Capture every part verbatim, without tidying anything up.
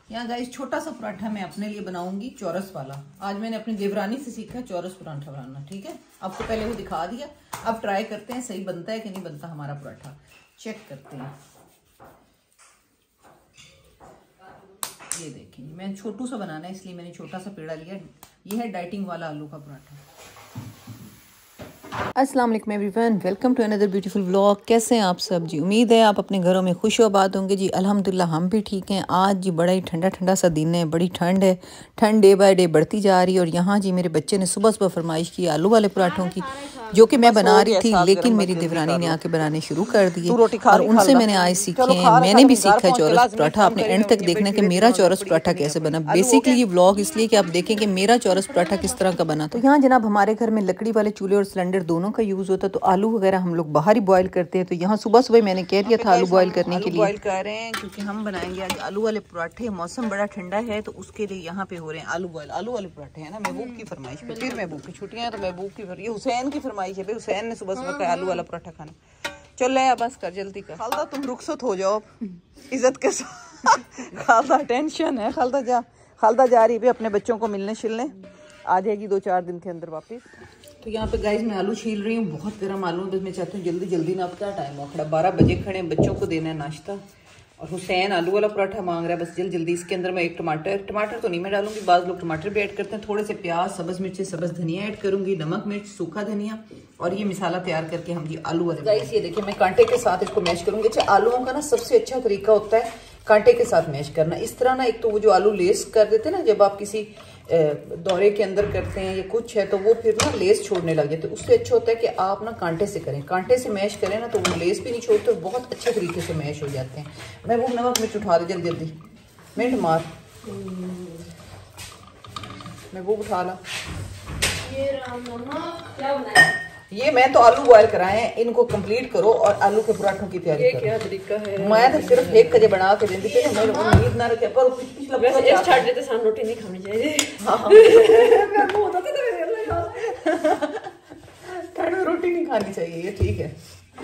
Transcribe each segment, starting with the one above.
यहाँ गाइस छोटा सा पराठा मैं अपने लिए बनाऊंगी, चौरस वाला। आज मैंने अपनी देवरानी से सीखा चौरस पराठा बनाना। ठीक है, आपको पहले वो दिखा दिया, अब ट्राई करते हैं सही बनता है कि नहीं बनता हमारा पराठा। चेक करते हैं। ये देखें, मैं छोटू सा बनाना है इसलिए मैंने छोटा सा पेड़ा लिया। ये है डाइटिंग वाला आलू का पराठा। अस्सलाम वालेकुम everyone, welcome to another beautiful vlog. कैसे हैं आप सब जी? उम्मीद है आप अपने घरों में खुश आबाद होंगे जी। अल्हम्दुलिल्लाह हम भी ठीक हैं। आज जी बड़ा ही ठंडा ठंडा सा दिन है, बड़ी ठंड है। ठंड डे बाय डे बढ़ती जा रही है। और यहाँ जी मेरे बच्चे ने सुबह सुबह फरमाइश की आलू वाले पराठों की, जो कि मैं बना रही थी, लेकिन मेरी देवरानी ने आके बनाने शुरू कर दिए और उनसे मैंने आज सीखे हैं। मैंने भी सीखा है चौरस पराठा। आपने एंड तक देखना कि मेरा चौरस पराठा कैसे बना। बेसिकली ये व्लॉग इसलिए कि आप देखें कि मेरा चौरस पराठा किस तरह का बना। तो यहाँ जनाब हमारे घर में लकड़ी वाले चूल्हे और सिलेंडर दोनों का यूज होता है, तो आलू वगैरह हम लोग बाहर ही बॉईल करते हैं। तो यहाँ सुबह सुबह मैंने कह दिया था आलू बॉईल करने के लिए। बॉईल कर रहे हैं क्योंकि हम बनाएंगे आज आलू वाले पराठे। मौसम बड़ा ठंडा है तो उसके लिए यहाँ पे हो रहे हैं आलू बॉईल। आलू वाले पराठे है ना, महबूब की फरमाइश पे। फिर महबूब की छुट्टियां हैं तो महबूब की फरमाइश, हुसैन की फरमाइश है भाई। हुसैन ने सुबह सुबह का आलू वाला पराठा खाना। चल ले बस कर, जल्दी कर। खालदा तुम रुखसत हो जाओ इज्जत के साथ। खालदा टेंशन है। खालदा जा खालदा जा रही है अपने बच्चों को मिलने शिलने, आ जाएगी दो चार दिन के अंदर वापस। तो यहाँ पे गाइस मैं आलू छील रही हूँ, बहुत गर्म आलू। बस मैं चाहती हूँ जल्दी जल्दी ना, अपना टाइम हो खड़ा, बारह बजे खड़े हैं, बच्चों को देना है नाश्ता। और हुसैन आलू वाला पराठा मांग रहा है, बस जल्दी जल्दी। इसके अंदर मैं एक टमाटर टमाटर तो नहीं मैं डालूंगी, बाज़ लोग टमाटर भी ऐड करते हैं। थोड़े से प्याज, सब्ज मिर्च, सब्ज धनिया ऐड करूंगी, नमक मिर्च, सूखा धनिया, और ये मसाला तैयार करके हम जी आलू वाले। गाइस ये देखिए मैं कांटे के साथ इसको मैश करूंगी। अच्छा, आलूओं का ना सबसे अच्छा तरीका होता है कांटे के साथ मैश करना। इस तरह ना, एक तो वो जो आलू लेस कर देते हैं ना, जब आप किसी दौरे के अंदर करते हैं या कुछ है तो वो फिर ना लेस छोड़ने लग जाते हैं। उससे अच्छा होता है कि आप ना कांटे से करें, कांटे से मैश करें ना, तो वो लेस भी नहीं छोड़ते, बहुत अच्छे तरीके से मैश हो जाते हैं। मैं वो नमक मिर्च उठा दे जल्दी जल्दी, मिनट मार मैं वो उठा ला। ये क्या बनाया? ये मैं तो आलू बॉयल कराए हैं, इनको कंप्लीट करो और आलू के पराठों की तैयारी करो। क्या तरीका है? मैं तो सिर्फ एक कजे बना के देती थी, मैं उम्मीद ना रखे पर पिछला वैसे एक छाड़ देते सामने रोटी नहीं खानी चाहिए। हां मैं वो होता था मेरे ठंड में रोटी नहीं खानी चाहिए, ये ठीक है।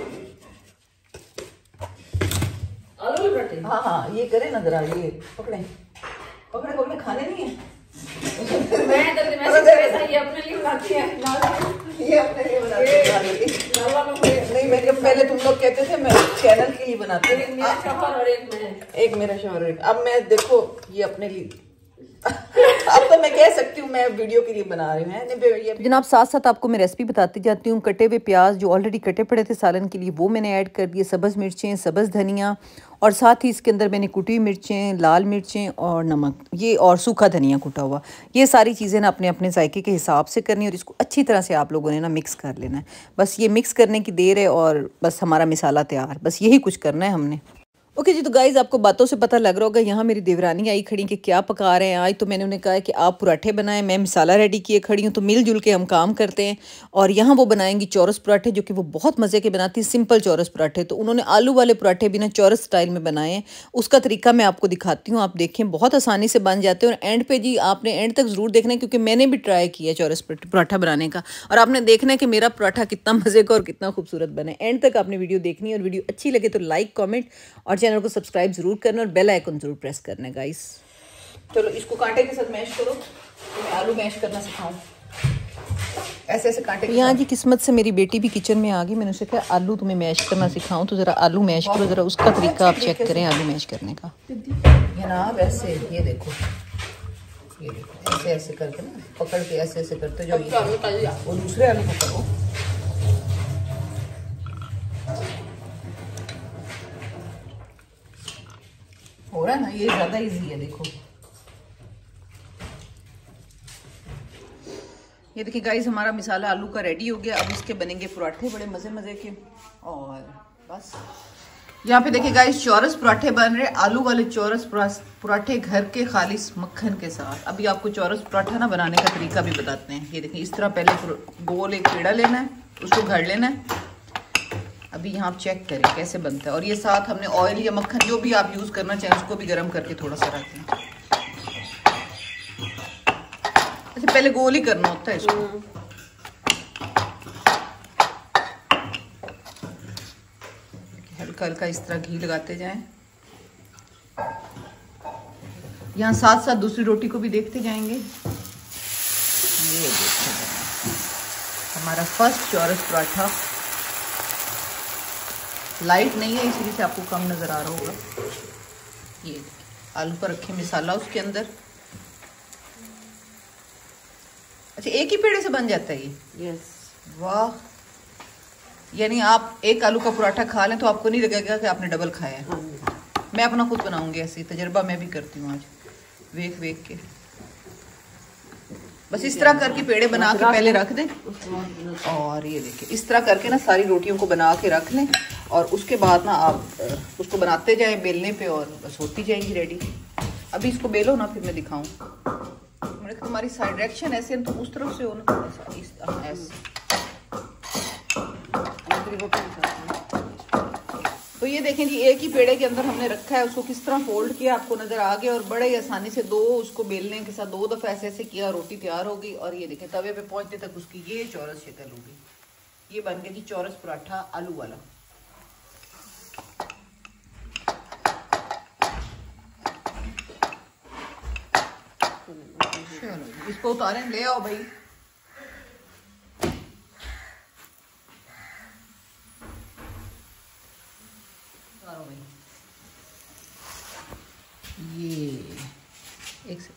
आलू के पराठे हां हां ये करे ना जरा, ये पकड़े पकड़े पकड़े, खाने नहीं है। मैं तो मैं ये अपने लिए बनाती है, ये अपने लिए बनाती है। नहीं मैं जब पहले तुम लोग कहते थे मैं चैनल के लिए बनाती हूँ, मेरा शौहर और एक मैं, एक मेरा शौहर। अब मैं देखो ये अपने लिए अब तो मैं कह सकती हूँ मैं वीडियो के लिए बना रही हूँ। तो जनाब साथ साथ आपको मैं रेसिपी बताती जाती हूँ। कटे हुए प्याज जो ऑलरेडी कटे पड़े थे सालन के लिए, वो मैंने ऐड कर दिए, सब्ज़ मिर्चें, सब्ज़ धनिया, और साथ ही इसके अंदर मैंने कुटी मिर्चें, लाल मिर्चें और नमक, ये और सूखा धनिया कुटा हुआ। ये सारी चीज़ें ना अपने अपने जायके के हिसाब से करनी, और इसको अच्छी तरह से आप लोगों ने ना मिक्स कर लेना है। बस ये मिक्स करने की देर है और बस हमारा मिसाला तैयार। बस यही कुछ करना है हमने। ओके okay जी, तो गाइज आपको बातों से पता लग रहा होगा यहाँ मेरी देवरानी आई खड़ी कि क्या पका रहे हैं आज। तो मैंने उन्हें कहा कि आप पराठे बनाएं, मैं मिसाला रेडी किए खड़ी हूँ, तो मिलजुल के हम काम करते हैं। और यहाँ वो बनाएंगी चौरस पराठे, जो कि वो बहुत मज़े के बनाती है, सिंपल चौरस पराठे। तो उन्होंने आलू वाले पराठे भी ना चौरस स्टाइल में बनाए हैं। उसका तरीका मैं आपको दिखाती हूँ, आप देखें, बहुत आसानी से बन जाते हैं। और एंड पे जी आपने एंड तक ज़रूर देखना है, क्योंकि मैंने भी ट्राई किया चौरस पराठा बनाने का, और आपने देखना है कि मेरा पराठा कितना मज़े का और कितना खूबसूरत बने। एंड तक आपने वीडियो देखनी है, और वीडियो अच्छी लगे तो लाइक, कॉमेंट और चैनल को सब्सक्राइब जरूर करना और बेल आइकन जरूर प्रेस करना है गाइस। चलो इसको कांटे के साथ मैश करो, तो मैं आलू मैश करना सिखाऊं ऐसे ऐसे कांटे। तो यहाँ जी किस्मत से मेरी बेटी भी किचन में आ गई। मैंने उसे कहा आलू तुम्हें मैश करना सिखाऊं, तो जरा आलू मैश करो, जरा उसका तरीका आप चेक करें आलू मैश करने का। ये ना वैसे ये देखो, ये देखो ऐसे ऐसे करके ना पकड़ के ऐसे ऐसे करते जो, वो दूसरे आलू को करो। हो रहा है ना, ये ज्यादा इजी है। देखो ये देखिए गाइस हमारा मिसाला आलू का रेडी हो गया। अब इसके बनेंगे पराठे बड़े मजे मजे के। और बस यहाँ पे देखिए गाइस चौरस पराठे बन रहे, आलू वाले चौरस पराठे घर के खालिस मक्खन के साथ। अभी आपको चौरस पराठा ना बनाने का तरीका भी बताते हैं। ये देखिए इस तरह पहले गोल एक पेड़ा लेना है, उसको घड़ लेना है। अभी यहाँ आप चेक करें कैसे बनता है। और ये साथ हमने ऑयल या मक्खन जो भी आप यूज करना चाहें उसको भी गर्म करके थोड़ा सा रख दें। अच्छा पहले गोल ही करना होता है इसको। हल्का हल्का इस तरह घी लगाते जाएं। यहाँ साथ साथ दूसरी रोटी को भी देखते जाएंगे। ये देखते हमारा फर्स्ट चौरस पराठा। लाइट नहीं है इसलिए से आपको कम नजर आ रहा होगा। ये आलू पर रखे मसाला उसके अंदर। अच्छा, एक ही पेड़े से बन जाता है ये? यस। वाह, यानी आप एक आलू का पराठा खा लें तो आपको नहीं लगेगा कि आपने डबल खाया है। मैं अपना खुद बनाऊंगी, ऐसे तजर्बा मैं भी करती हूँ आज वेख वेख के। बस इस तरह करके पेड़े बना के पहले रख दें, और ये देखिए इस तरह करके ना सारी रोटियों को बना के रख लें, और उसके बाद ना आप उसको बनाते जाएं बेलने पे, और बस होती जाएंगी रेडी। अभी इसको बेलो ना, फिर मैं दिखाऊं। मैंने तुम्हारी साइड डायरेक्शन ऐसे तो उस तरफ से हो ना, थोड़ा सा इस ऐसे। तो ये देखें जी, एक ही पेड़े के अंदर हमने रखा है, उसको किस तरह फोल्ड किया आपको नजर आ गया, और बड़े आसानी से दो उसको बेलने के साथ दो दफा ऐसे ऐसे किया, रोटी तैयार होगी। और ये देखें तवे पे पहुंचने तक उसकी ये चौरस शक्ल होगी। ये बन गया जी चौरस पराठा आलू वाला। चलो इसको उतारें, ले आओ भाई। ये एक से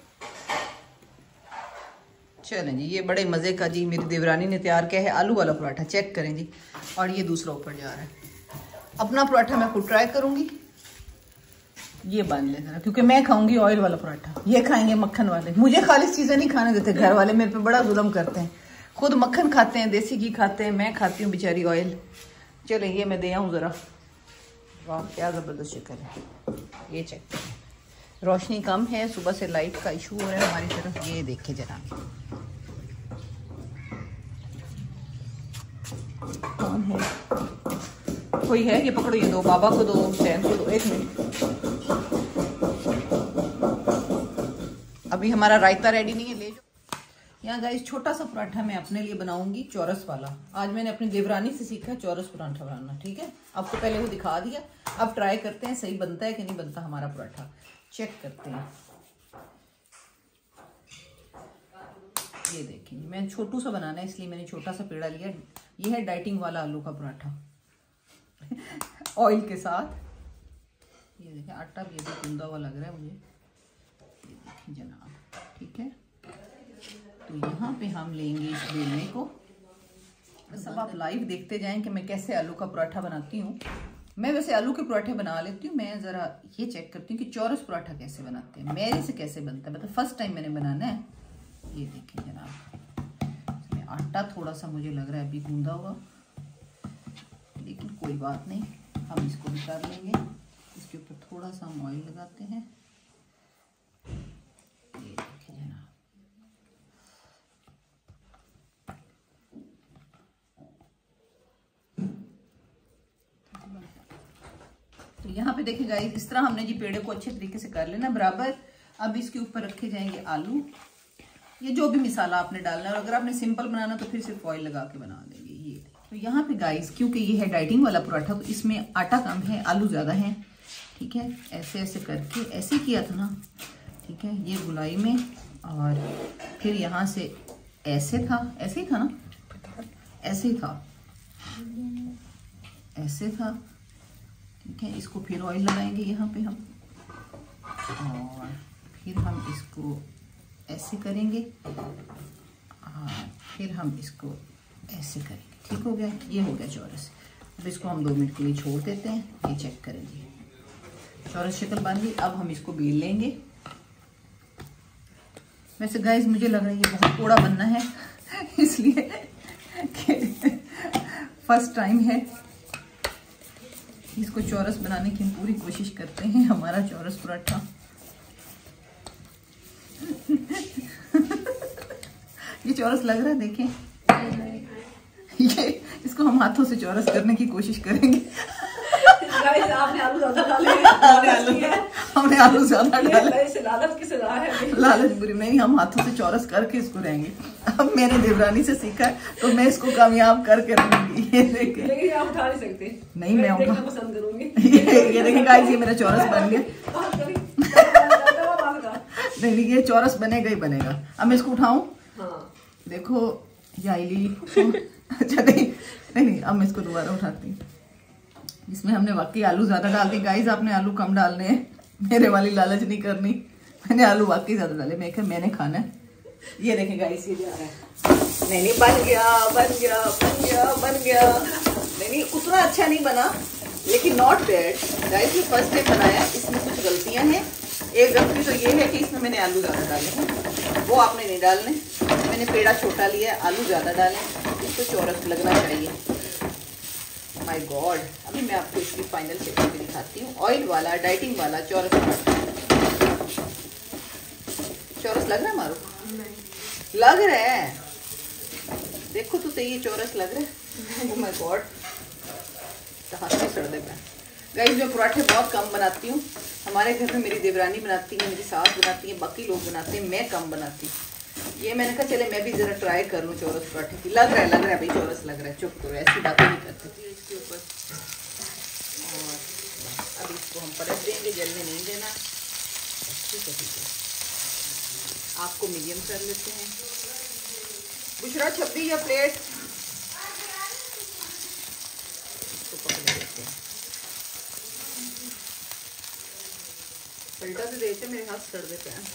चलें जी, ये बड़े मज़े का जी मेरी देवरानी ने तैयार किया है आलू वाला पराठा। चेक करें जी, और ये दूसरा ऊपर जा रहा है। अपना पराठा मैं खुद ट्राई करूंगी। ये बन ले जरा, क्योंकि मैं खाऊंगी ऑयल वाला पराठा, ये खाएंगे मक्खन वाले। मुझे खालिस चीज़ें नहीं खाने देते घर वाले, मेरे पे बड़ा जुल्म करते हैं। खुद मक्खन खाते हैं, देसी घी खाते हैं, मैं खाती हूँ बेचारी ऑयल। चले ये मैं दे आऊँ ज़रा। वाह क्या ज़बरदस्त शक्ल है। ये चेक करें, रोशनी कम है, सुबह से लाइट का इशू हो रहा है हमारी तरफ। ये देखे जरा, कौन है? कोई है? ये पकड़ो, ये दो, बाबा को दो, हुसैन को दो। एक मिनट, अभी हमारा रायता रेडी नहीं है, ले जाओ। यहाँ गाइस छोटा सा पराठा मैं अपने लिए बनाऊंगी, चौरस वाला। आज मैंने अपनी देवरानी से सीखा चौरस पराठा बनाना। ठीक है, आपको पहले वो दिखा दिया, अब ट्राई करते हैं सही बनता है कि नहीं बनता हमारा पराठा। चेक करते हैं। ये देखिए, मैं छोटू सा बनाना है इसलिए मैंने छोटा सा पेड़ा लिया। ये है डाइटिंग वाला आलू का पराठा ऑयल के साथ। ये देखिए आटा भी अभी गूंदा हुआ लग रहा है मुझे। ये देखिए जनाब, ठीक है। तो यहाँ पे हम लेंगे इस बेलने को। बस अब आप लाइव देखते जाएं कि मैं कैसे आलू का पराठा बनाती हूँ। मैं वैसे आलू के पराठे बना लेती हूँ, मैं ज़रा ये चेक करती हूँ कि चौरस पराठा कैसे बनाते हैं, मेरे से कैसे बनता है। मतलब फर्स्ट टाइम मैंने बनाना है। ये देखिए जनाब, इसमें आटा थोड़ा सा मुझे लग रहा है अभी गूंदा हुआ, लेकिन कोई बात नहीं, हम इसको भी कर लेंगे। इसके ऊपर थोड़ा सा हम ऑयल लगाते हैं। ये देखिए जनाब, तो यहाँ पे देखिए गाइस, इस तरह हमने जी पेड़े को अच्छे तरीके से कर लेना बराबर। अब इसके ऊपर रखे जाएंगे आलू, ये जो भी मिसाला आपने डालना है। और अगर आपने सिंपल बनाना तो फिर सिर्फ ऑयल लगा के बना देंगे। ये तो यहाँ पे गाइस, क्योंकि ये है डाइटिंग वाला पराठा, तो इसमें आटा कम है, आलू ज़्यादा है। ठीक है, ऐसे ऐसे करके ऐसे किया था ना, ठीक है, ये गुलाई में, और फिर यहाँ से ऐसे था, ऐसे ही था ना, ऐसे ही था, ऐसे था। ठीक है, इसको फिर ऑयल लगाएंगे यहाँ पे हम, और फिर हम इसको ऐसे करेंगे, और फिर हम इसको ऐसे करेंगे। ठीक हो गया, ये हो गया चौरस। अब इसको हम दो मिनट के लिए छोड़ देते हैं। ये चेक करेंगे, चौरस शक्ल बन गई। अब हम इसको बेल लेंगे। वैसे गाइस मुझे लग रहा है ये बहुत थोड़ा बनना है इसलिए कि फर्स्ट टाइम है। इसको चौरस बनाने की हम पूरी कोशिश करते हैं, हमारा चौरस पराठा ये चौरस लग रहा है, देखें। ये इसको हम हाथों से चौरस करने की कोशिश करेंगे। गाइस आपने आलू ज्यादा डाले हैं, हमने आलू ज्यादा डाले। लालच की सजा है, लालच बुरी नहीं, हम हाथों से चौरस करके इसको रहेंगे। अब मैंने देवरानी से सीखा है तो मैं इसको कामयाब करके रहूंगी। ये देखें, लेकिन आप उठा नहीं सकते। नहीं, मैं देखना पसंद करूंगी। ये देखें गाइस, ये मेरा चौरस बन गया। नहीं नहीं ये चौरस बनेगा ही बनेगा। अब मैं इसको उठाऊं? हाँ देखो याइली। अच्छा नहीं नहीं नहीं अब मैं इसको दोबारा उठाती हूँ। इसमें हमने वाकई आलू ज्यादा डाल दी गाइस, आपने आलू कम डालने हैं, मेरे वाली लालच नहीं करनी। मैंने आलू वाकई ज्यादा डाले, मैं क्या मैंने खाना है। ये देखें गाइस ये जा रहा है। नहीं नहीं बन गया बन गया बन गया बन गया। नहीं नहीं उतना अच्छा नहीं बना लेकिन नॉट बैड गाइस। ये फर्स्ट टाइम बनाया, इसमें कुछ गलतियां हैं। एक गलती तो ये है कि इसमें मैंने आलू ज्यादा डाले हैं, वो आपने नहीं डालने। मैंने पेड़ा छोटा लिया, आलू ज्यादा डाले, इसको चौरस लगना चाहिए। माय गॉड, अभी मैं आपको इसकी फाइनल शेप भी दिखाती हूँ। ऑयल वाला डाइटिंग वाला चौरस चौरस लग रहा है मारो? लग रहा है, देखो तो सही चौरस लग रहा है। ओह माय गॉड, हाथ में सड़ दे। गाइस मैं पराठे बहुत कम बनाती हूँ, हमारे घर में मेरी देवरानी बनाती है, मेरी सास बनाती है, बाकी लोग बनाते हैं, मैं कम बनाती हूँ। ये मैंने कहा चले मैं भी जरा ट्राई कर लूँ चौरस पराठे की। लग रहा है लग रहा है भाई चौरस लग रहा है, चुप करो ऐसी बातें नहीं करते इसके ऊपर। और अब इसको हम पलट देंगे, जलने नहीं देना। ठीक है ठीक है, आपको मीडियम कर लेते हैं। बुशरा छपरी या प्लेट इसको पकड़ लेते हैं। पलटा तो देते, मेरे हाथ सड़ देते हैं।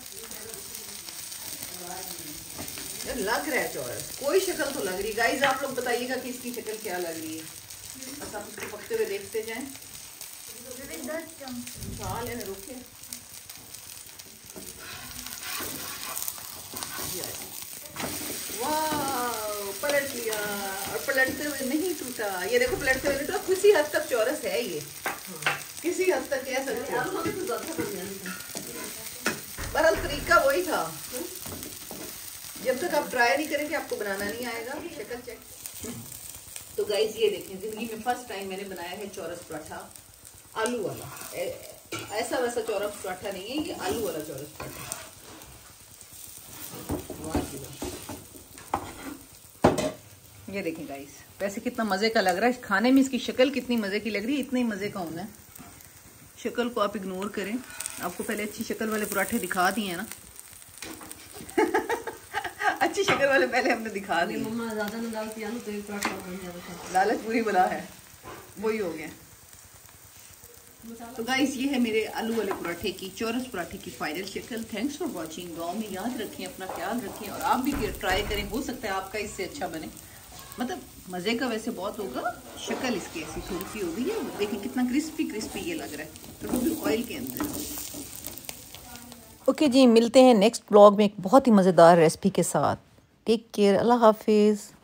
यार लग रहा है चौरस, कोई शक्ल तो लग रही। गाइस आप लोग बताइएगा कि इसकी शक्ल क्या लग रही है, बस आप इसको पकते हुए देखते जाएं। साल है रुके, वाह पलट लिया और पलटते हुए नहीं टूटा। ये देखो पलटते हुए नहीं टूटा, किसी हद तक चौरस है ये, किसी हद तक कह सकते हैं। बहरहाल तरीका वही था, जब तक आप ट्राई नहीं करेंगे आपको बनाना नहीं आएगा। शक्ल चेक। तो गाइस ये देखें, जिंदगी में फर्स्ट टाइम मैंने बनाया है चौरस पराठा आलू वाला। ए, ऐसा वैसा चौरस पराठा नहीं है, ये आलू वाला चौरस पराठा। ये देखें गाइस, वैसे कितना मजे का लग रहा है खाने में, इसकी शक्ल कितनी मजे की लग रही है, इतना ही मजे का होना है। शक्ल को आप इग्नोर करें, आपको पहले अच्छी शक्ल वाले पराठे दिखा दिए हैं ना। अच्छी शक्ल वाले पहले हमने दिखा दिए। मम्मा ज्यादा न डालती आलू तो एक पराठा बन जाता। लालच बुरी बला है, वही हो गया। तो गाइस ये है मेरे आलू वाले पराठे की, चौरस पराठे की फाइनल शक्ल। Thanks for watching. गाँव में याद रखें, अपना ख्याल रखें और आप भी ट्राई करें, हो सकता है आपका इससे अच्छा बने। मतलब मजे का वैसे बहुत होगा, शक्ल इसकी ऐसी थोड़ी सी हो गई है। देखिए कितना क्रिस्पी क्रिस्पी ये लग रहा है, तो वो भी ऑयल के अंदर। ओके okay जी, मिलते हैं नेक्स्ट ब्लॉग में एक बहुत ही मज़ेदार रेसिपी के साथ। टेक केयर, अल्लाह हाफिज़।